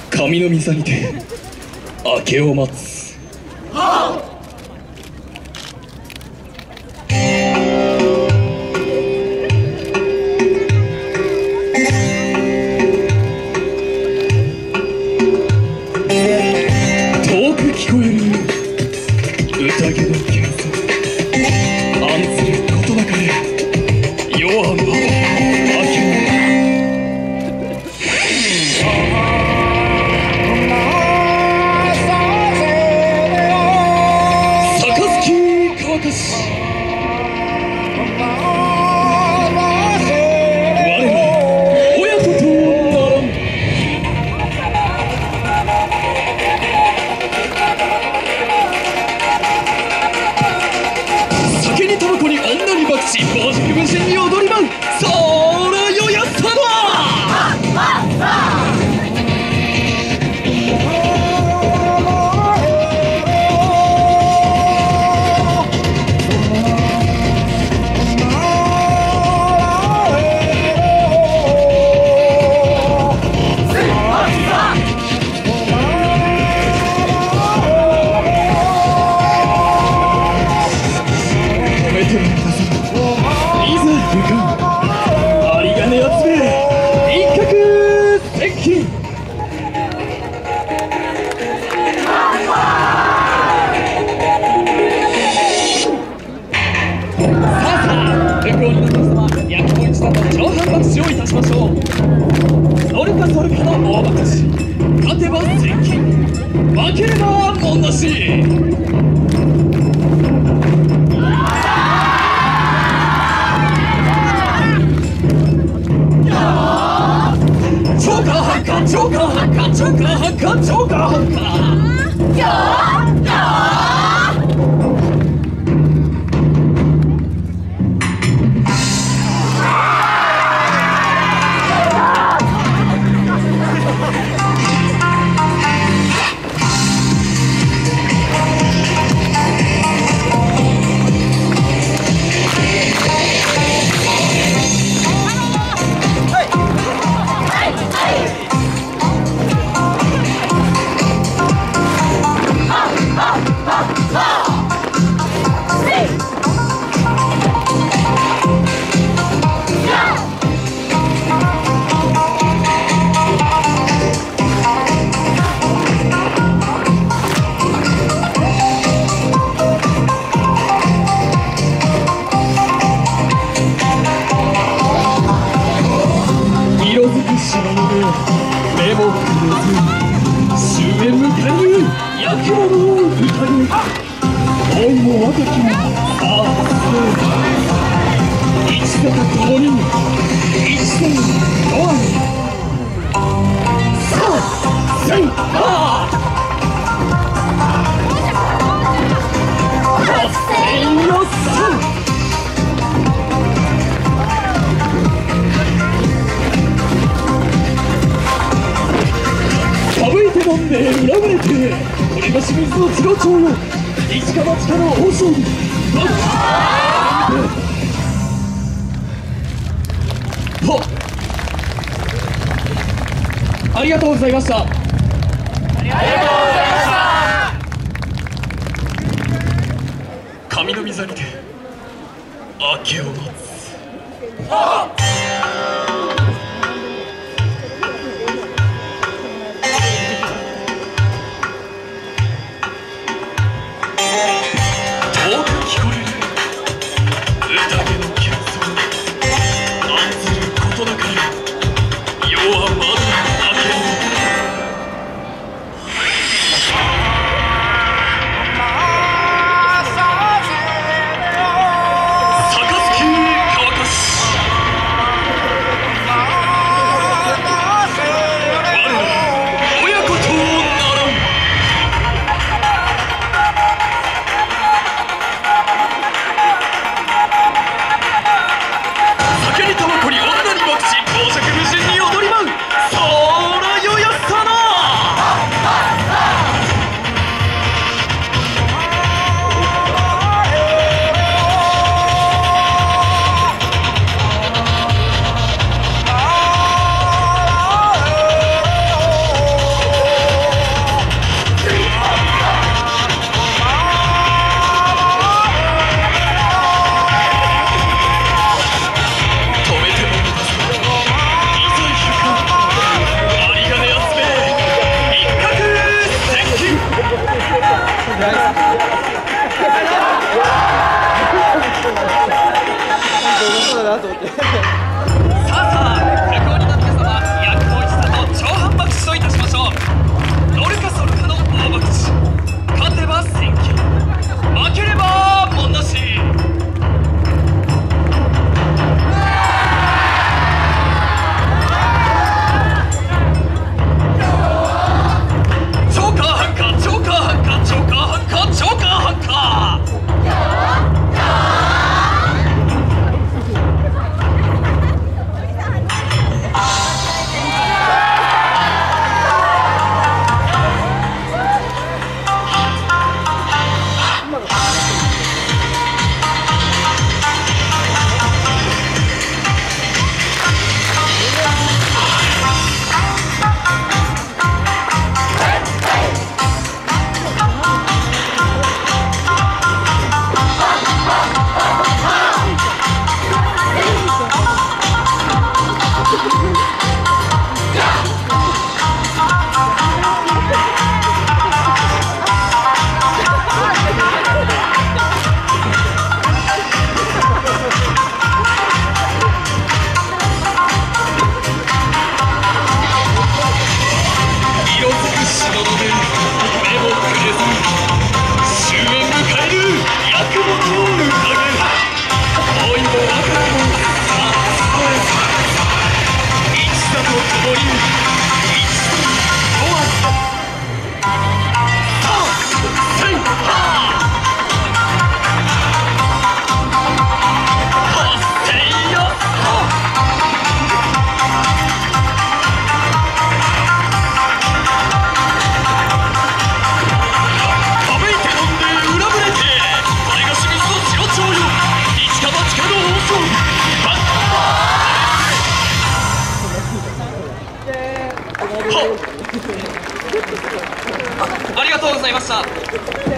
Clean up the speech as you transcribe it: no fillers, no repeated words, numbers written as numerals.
神の御座にて明けを待つ。はっ。遠く聞こえる宴の喧騒、案ずることなかれ世はまだ明けを。傍若無人に踊り舞う、そらよやっただ。止めてもください。有り金集め一攫千金。さあ向こうにの皆様、焼きも一段の上半爆死をいたしましょう。そるかそるかの大爆死、勝てば千金、負ければ門なし。ジョーカーハンカー、ジョーカーハンカー、ジョーカーハンカー、ジョーカーハンカー。や目もくれず終焉迎える焼き物を歌う。老いも若きもさあ一座と共に一座とはさあせいはあせいよさあ。寒い手飲んで裏めいて、これが清水の次郎長よ、一か八かの大勝負。ありがとうございました。ありがとうございました。神の御座にて明けを待つ。はっ。 さあ不幸になった様、薬効一座と超反爆死といたしましょう。乗るかそるかの大博打、勝てば千金、負ければもんなし。ジョーカーハンカー、ジョーカーハンカー、ジョーカーハンカー、ジョーカーハンカー。ありがとうございました。